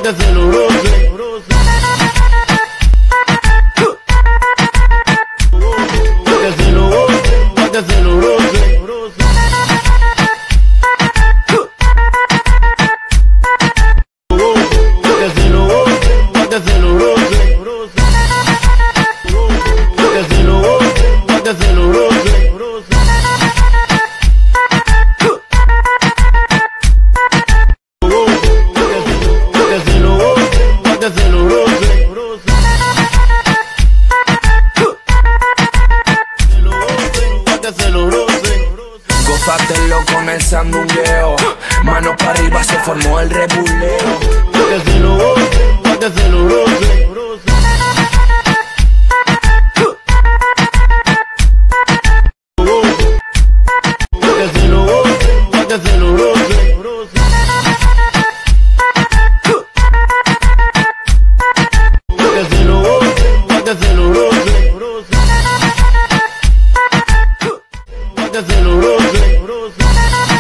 que se lo roce. Que se lo goce, que se lo roce. Que se lo goce, que se lo roce. Que se lo goce, que se lo roce. Que se lo roce. Que se lo roce. Gózatelo con el sandungueo, manos para arriba se formó el rebuleo. Que se lo goce, que se lo roce. Que se lo goce, que se lo roce. Que se lo goce, que se lo roce. Que se lo roce.